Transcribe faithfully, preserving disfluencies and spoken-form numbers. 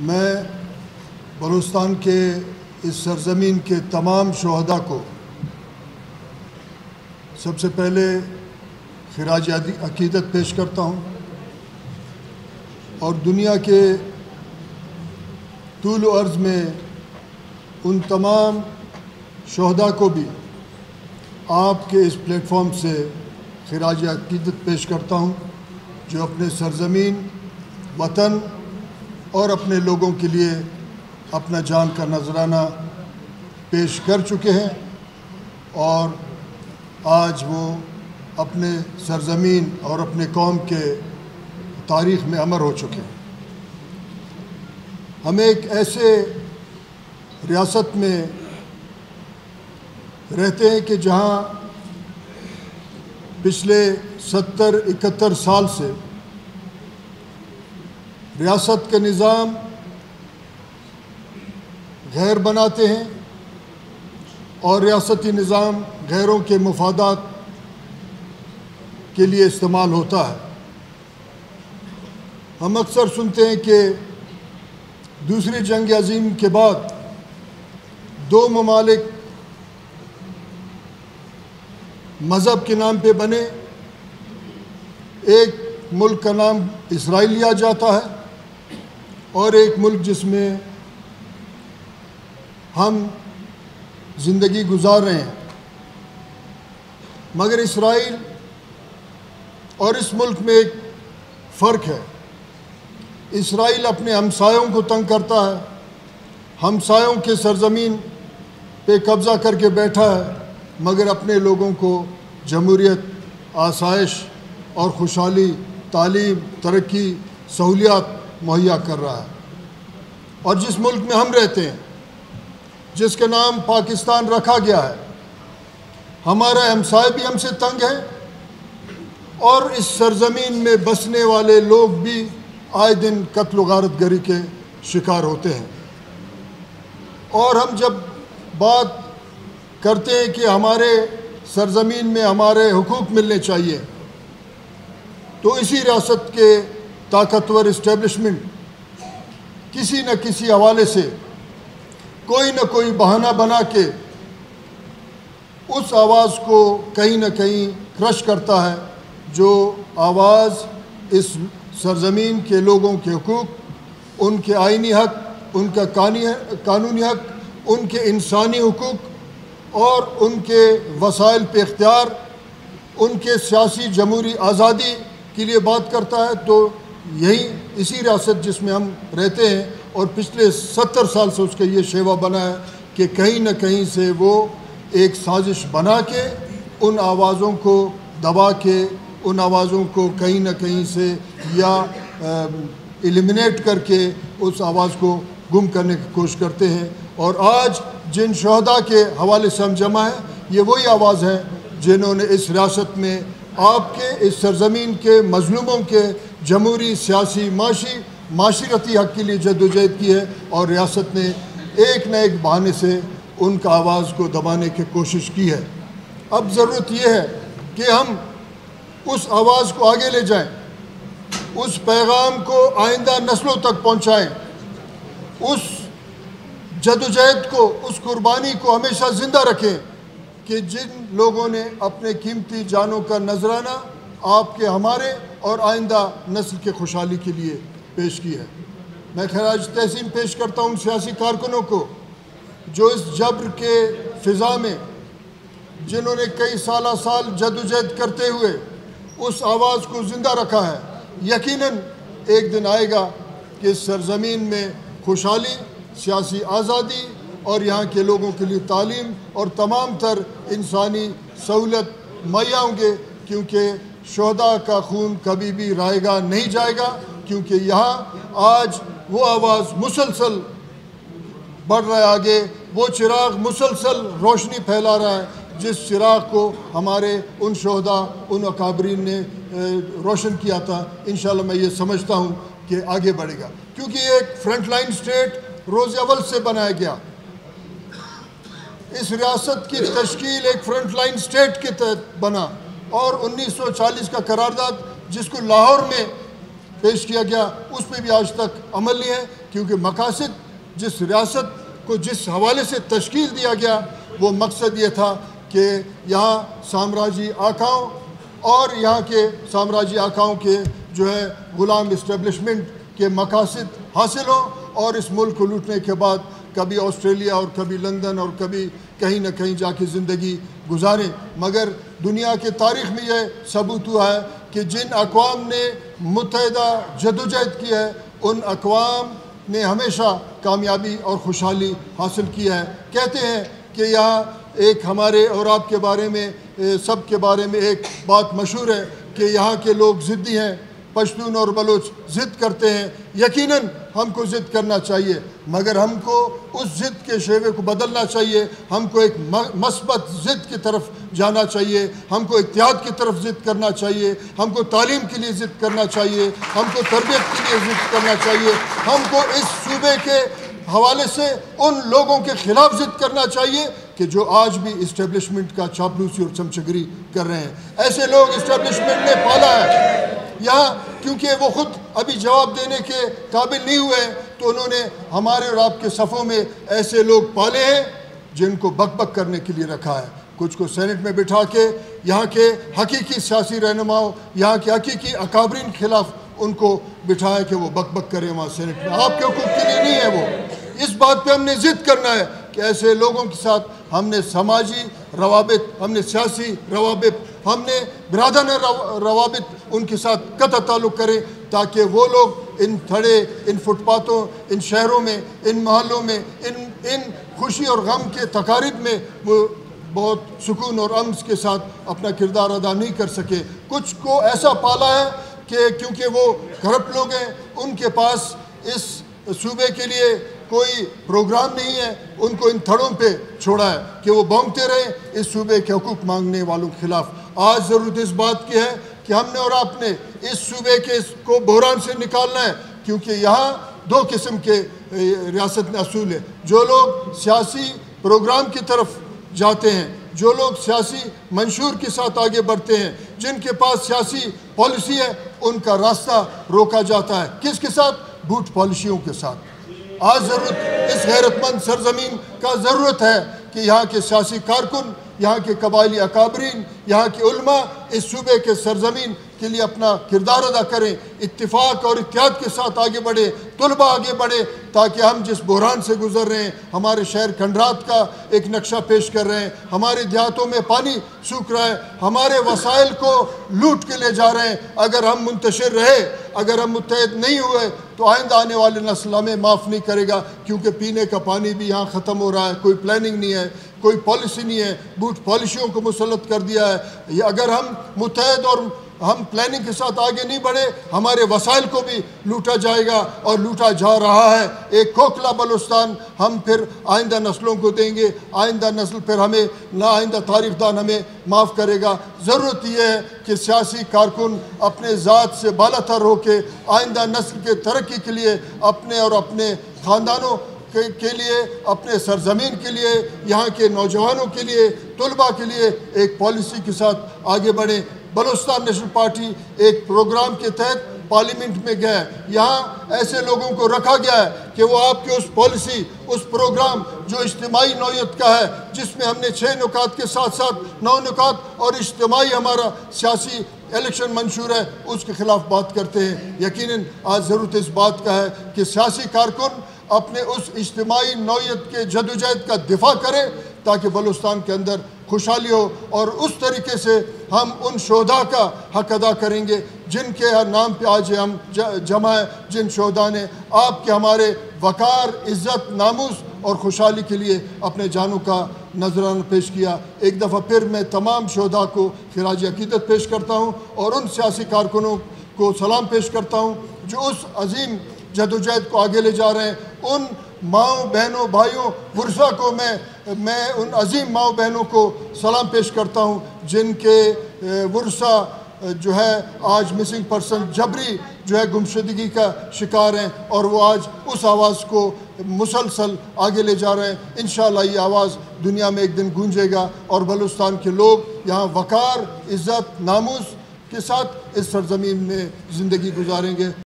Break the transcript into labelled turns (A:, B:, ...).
A: میں بلوچستان کے اس سرزمین کے تمام شہداء کو سب سے پہلے خراج عقیدت پیش کرتا ہوں اور دنیا کے طول و عرض میں ان تمام شہداء کو بھی آپ کے اس پلیٹ فارم سے خراج عقیدت پیش کرتا ہوں جو اپنے سرزمین، وطن اور اپنے لوگوں کے لیے اپنا جان کا نذرانہ پیش کر چکے ہیں اور آج وہ اپنے سرزمین اور اپنے قوم کے تاریخ میں امر ہو چکے ہیں۔ ہم ایک ایسے ریاست میں رہتے ہیں کہ جہاں پچھلے ستر اکہتر سال سے ریاست کا نظام غیر بناتے ہیں اور ریاستی نظام غیروں کے مفادات کے لیے استعمال ہوتا ہے۔ ہم اکثر سنتے ہیں کہ دوسری جنگ عظیم کے بعد دو ممالک مذہب کے نام پہ بنے، ایک ملک کا نام اسرائیل لیا جاتا ہے اور ایک ملک جس میں ہم زندگی گزار رہے ہیں، مگر اسرائیل اور اس ملک میں ایک فرق ہے۔ اسرائیل اپنے ہمسایوں کو تنگ کرتا ہے، ہمسایوں کے سرزمین پہ قبضہ کر کے بیٹھا ہے، مگر اپنے لوگوں کو جمہوریت، آسائش اور خوشحالی، تعلیم، ترقی، سہولیات مہیا کر رہا ہے۔ اور جس ملک میں ہم رہتے ہیں، جس کا نام پاکستان رکھا گیا ہے، ہمارا ہمسائے بھی ہم سے تنگ ہے اور اس سرزمین میں بسنے والے لوگ بھی آئے دن قتل و غارت گری کے شکار ہوتے ہیں۔ اور ہم جب بات کرتے ہیں کہ ہمارے سرزمین میں ہمارے حقوق ملنے چاہیے، تو اسی ریاست کے طاقتور اسٹیبلشمنٹ کسی نہ کسی حوالے سے کوئی نہ کوئی بہانہ بنا کے اس آواز کو کہیں نہ کہیں کرش کرتا ہے، جو آواز اس سرزمین کے لوگوں کے حقوق، ان کے آئینی حق، ان کا قانونی حق، ان کے انسانی حقوق اور ان کے وسائل پہ اختیار، ان کے سیاسی جمہوری آزادی کے لیے بات کرتا ہے۔ تو یہی اسی ریاست جس میں ہم رہتے ہیں اور پچھلے ستر سال سے اس کا یہ شیوا بنا ہے کہ کہیں نہ کہیں سے وہ ایک سازش بنا کے ان آوازوں کو دبا کے، ان آوازوں کو کہیں نہ کہیں سے یا ایلیمنیٹ کر کے اس آواز کو گم کرنے کی کوشش کرتے ہیں۔ اور آج جن شہداء کے حوالے سے ہم جمع ہیں، یہ وہی آواز ہیں جنہوں نے اس ریاست میں آپ کے اس سرزمین کے مظلوموں کے جمہوری، سیاسی، معاشی معاشرتی حق کے لیے جدوجہد کی ہے، اور ریاست نے ایک نہ ایک بہانے سے ان کا آواز کو دبانے کی کوشش کی ہے۔ اب ضرورت یہ ہے کہ ہم اس آواز کو آگے لے جائیں، اس پیغام کو آئندہ نسلوں تک پہنچائیں، اس جدوجہد کو، اس قربانی کو ہمیشہ زندہ رکھیں کہ جن لوگوں نے اپنے قیمتی جانوں کا نذرانہ آپ کے، ہمارے اور آئندہ نسل کے خوشحالی کے لیے پیش کی ہے۔ میں خراج تحسین پیش کرتا ہوں سیاسی کارکنوں کو جو اس جبر کے فضا میں، جنہوں نے کئی سالہ سال جدوجہد کرتے ہوئے اس آواز کو زندہ رکھا ہے۔ یقیناً ایک دن آئے گا کہ اس سرزمین میں خوشحالی، سیاسی آزادی اور یہاں کے لوگوں کے لیے تعلیم اور تمام تر انسانی سہولت مہیا ہوں گے، کیونکہ شہداء کا خون کبھی بھی رائے گا نہیں جائے گا، کیونکہ یہاں آج وہ آواز مسلسل بڑھ رہا ہے آگے، وہ چراغ مسلسل روشنی پھیلا رہا ہے جس چراغ کو ہمارے ان شہداء، ان اکابرین نے روشن کیا تھا۔ انشاءاللہ میں یہ سمجھتا ہوں کہ آگے بڑھے گا، کیونکہ یہ ایک فرنٹ لائن سٹیٹ روز اول سے بنایا گیا۔ اس ریاست کی تشکیل ایک فرنٹ لائن سٹیٹ کے تحت بنا اور انیس سو چالیس کا قرارداد جس کو لاہور میں پیش کیا گیا، اس پہ بھی آج تک عمل نہیں ہے۔ کیونکہ مقاصد جس ریاست کو جس حوالے سے تشکیل دیا گیا وہ مقصد یہ تھا کہ یہاں سامراجی آقاؤں اور یہاں کے سامراجی آقاؤں کے جو ہے غلام اسٹیبلشمنٹ کے مقاصد حاصل ہوں اور اس ملک کو لوٹنے کے بعد کبھی آسٹریلیا اور کبھی لندن اور کبھی کہیں نہ کہیں جا کے زندگی گزاریں. مگر دنیا کے تاریخ میں یہ ثبوت ہوا ہے کہ جن اقوام نے متحدہ جدوجہد کی ہے ان اقوام نے ہمیشہ کامیابی اور خوشحالی حاصل کی ہے. کہتے ہیں کہ یہاں ایک ہمارے اور آپ کے بارے میں سب کے بارے میں ایک بات مشہور ہے کہ یہاں کے لوگ ضدی ہیں, پشتون اور بلوچ ضد کرتے ہیں. یقیناً ہم کو ضد کرنا چاہیے, مگر ہم کو اس ضد کے شیوے کو بدلنا چاہیے. ہم کو ایک مثبت ضد کی طرف جانا چاہیے, ہم کو اتحاد کی طرف ضد کرنا چاہیے, ہم کو تعلیم کے لیے ضد کرنا چاہیے, ہم کو تربیت کے لیے ضد کرنا چاہیے, ہم کو اس صوبے کے حوالے سے ان لوگوں کے خلاف ضد کرنا چاہیے کہ جو آج بھی اسٹیبلشمنٹ کا چاپلوسی اور چمچگری کر رہے ہیں. ایسے لوگ اسٹیبلشمنٹ نے پالا ہے یہاں, کیونکہ وہ خود ابھی جواب دینے کے قابل نہیں ہوئے تو انہوں نے ہمارے اور آپ کے صفوں میں ایسے لوگ پالے ہیں جن کو بک بک کرنے کے لیے رکھا ہے. کچھ کو سینٹ میں بٹھا کے یہاں کے حقیقی سیاسی رہنماؤں, یہاں کے حقیقی اکابرین کے خلاف ان کو بٹھایا کہ وہ بک بک کریں وہاں سینٹ میں. آپ کے حقوق کے لیے نہیں ہے وہ. اس بات پہ ہم نے ضد کرنا ہے کہ ایسے لوگوں کے ساتھ ہم نے سماجی روابط, ہم نے سیاسی روابط, ہم نے برادرانہ روابط ان کے ساتھ قطع تعلق کریں تاکہ وہ لوگ ان تھڑے, ان فٹ پاتھوں, ان شہروں میں, ان محلوں میں, ان ان خوشی اور غم کے تقاریب میں وہ بہت سکون اور امن کے ساتھ اپنا کردار ادا نہیں کر سکے. کچھ کو ایسا پالا ہے کہ کیونکہ وہ کرپٹ لوگ ہیں, ان کے پاس اس صوبے کے لیے کوئی پروگرام نہیں ہے, ان کو ان تھڑوں پہ چھوڑا ہے کہ وہ بونگتے رہیں اس صوبے کے حقوق مانگنے والوں کے خلاف. آج ضرورت اس بات کی ہے کہ ہم نے اور آپ نے اس صوبے کے کو بحران سے نکالنا ہے, کیونکہ یہاں دو قسم کے ریاست میں اصول ہے. جو لوگ سیاسی پروگرام کی طرف جاتے ہیں, جو لوگ سیاسی منشور کے ساتھ آگے بڑھتے ہیں, جن کے پاس سیاسی پالیسی ہے, ان کا راستہ روکا جاتا ہے. کس کے ساتھ؟ بھوٹ پالیسیوں کے ساتھ. آج ضرورت اس غیرت مند سرزمین کا ضرورت ہے کہ یہاں کے سیاسی کارکن, یہاں کے قبائلی اکابرین, یہاں کے علماء اس صوبے کے سرزمین کے لیے اپنا کردار ادا کریں, اتفاق اور اتحاد کے ساتھ آگے بڑھے, طلباء آگے بڑھے, تاکہ ہم جس بحران سے گزر رہے ہیں, ہمارے شہر کھنڈرات کا ایک نقشہ پیش کر رہے ہیں, ہمارے دیہاتوں میں پانی سوکھ رہا ہے, ہمارے وسائل کو لوٹ کے لے جا رہے ہیں. اگر ہم منتشر رہے, اگر ہم متحد نہیں ہوئے تو آئندہ آنے والے نسل ہمیں معاف نہیں کرے گا, کیونکہ پینے کا پانی بھی یہاں ختم ہو رہا ہے. کوئی پلاننگ نہیں ہے, کوئی پالیسی نہیں ہے, بوٹ پالیسیوں کو مسلط کر دیا ہے. اگر ہم متحد اور ہم پلاننگ کے ساتھ آگے نہیں بڑھے, ہمارے وسائل کو بھی لوٹا جائے گا اور لوٹا جا رہا ہے. ایک کھوکھلا بلوچستان ہم پھر آئندہ نسلوں کو دیں گے, آئندہ نسل پھر ہمیں نہ آئندہ تاریخ دان ہمیں معاف کرے گا. ضرورت یہ ہے کہ سیاسی کارکن اپنے ذات سے بالا تر ہو کے آئندہ نسل کے ترقی کے لیے, اپنے اور اپنے خاندانوں کے لیے, اپنے سرزمین کے لیے, یہاں کے نوجوانوں کے لیے, طلباء کے لیے ایک پالیسی کے ساتھ آگے بڑھیں. بلوچستان نیشنل پارٹی ایک پروگرام کے تحت پارلیمنٹ میں گیا. یہاں ایسے لوگوں کو رکھا گیا ہے کہ وہ آپ کے اس پالیسی, اس پروگرام جو اجتماعی نوعیت کا ہے, جس میں ہم نے چھ نکات کے ساتھ ساتھ نو نکات اور اجتماعی ہمارا سیاسی الیکشن منشور ہے, اس کے خلاف بات کرتے ہیں. یقیناً آج ضرورت اس بات کا ہے کہ سیاسی کارکن اپنے اس اجتماعی نوعیت کے جدوجہد کا دفاع کرے تاکہ بلوچستان کے اندر خوشحالی ہو, اور اس طریقے سے ہم ان شہداء کا حق ادا کریں گے جن کے نام پہ آج ہم جمع ہیں, جن شہداء نے آپ کے ہمارے وقار, عزت, ناموس اور خوشحالی کے لیے اپنے جانوں کا نذرانہ پیش کیا. ایک دفعہ پھر میں تمام شہداء کو خراج عقیدت پیش کرتا ہوں اور ان سیاسی کارکنوں کو سلام پیش کرتا ہوں جو اس عظیم جدوجہد کو آگے لے جا رہے ہیں. ان ماؤں, بہنوں, بھائیوں, ورثا کو میں میں ان عظیم ماؤں بہنوں کو سلام پیش کرتا ہوں جن کے ورثا جو ہے آج مسنگ پرسن جبری جو ہے گمشدگی کا شکار ہیں, اور وہ آج اس آواز کو مسلسل آگے لے جا رہے ہیں. انشاءاللہ یہ آواز دنیا میں ایک دن گونجے گا اور بلوچستان کے لوگ یہاں وقار, عزت, ناموس کے ساتھ اس سرزمین میں زندگی گزاریں گے.